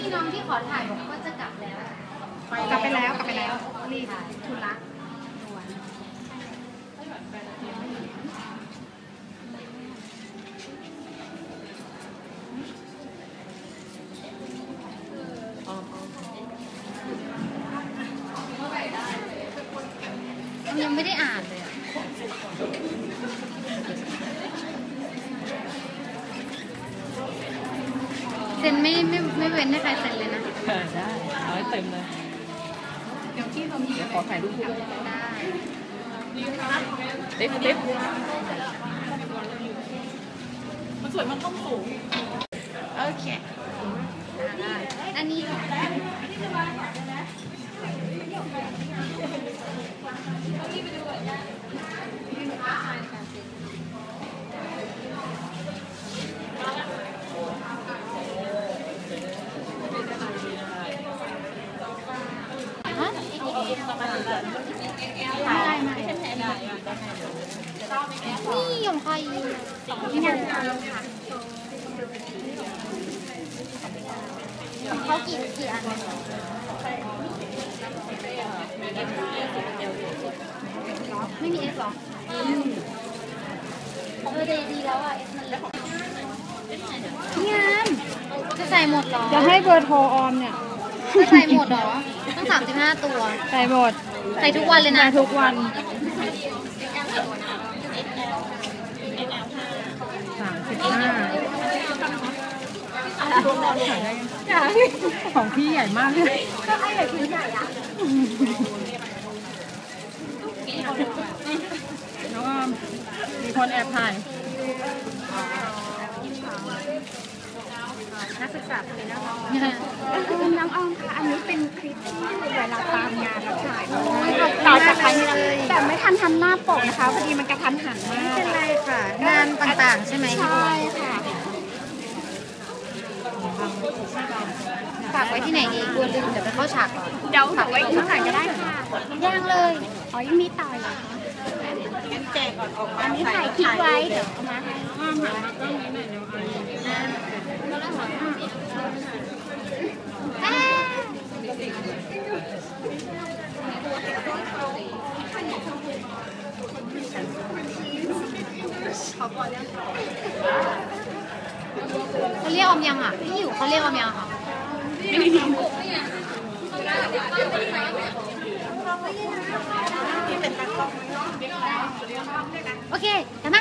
น้องที่ขอถ่ายบอกว่าจะกลับแล้วกลับไปแล้วรีบทุระยังไม่ได้อ่านเลยเซ็นไม่เว้นให้ใครเซ็นเลยนะได้เอาให้เต็มเลยเดี๋ยวขอถ่ายรูปด้วยได้ติ๊บมันสวยมันต้องสูงโอเคได้อันนี้นี่ของใครนี่ยังของเขากี่อันไม่มีเอสหรอดีแล้วอ่ะเอสมันเล็กงามจะใส่หมดหรอจะให้เบอร์โทรออมเนี่ยจะใส่หมดหรอต้อง35ตัวใส่หมดใส่ทุกวันเลยนะทุกวันของพี่ใหญ่มากเลยก็ไอ้ใหญ่คือใหญ่อะแล้วก็มีคนแอบถ่ายนักศึกษาปีหน้าน้องออมค่ะอันนี้เป็นคลิปที่เวลาตามงานแล้วถ่ายต่อจากครั้งนี้แต่ไม่ทันทำหน้าปกนะคะพอดีมันกระทันหันมากไม่เป็นไรค่ะงานต่างๆใช่ไหมใช่ค่ะฝากไว้ที่ไหนดีกลัวลืมเดี๋ยวไปเข้าฉากก่อนเดี๋ยวฝากไว้ที่ไหนก็ได้ค่ะย่างเลยอ๋อยังมีต่อเหรอแจกก่อนออกมาอันนี้ถ่ายคลิปไว้เดี๋ยวเอามาให้หันมาก็มีหน่อยเดี๋ยวเขาเรียกออมยังอ่ะพี่อยู่เขาเรียกออมยังค่ะโอเค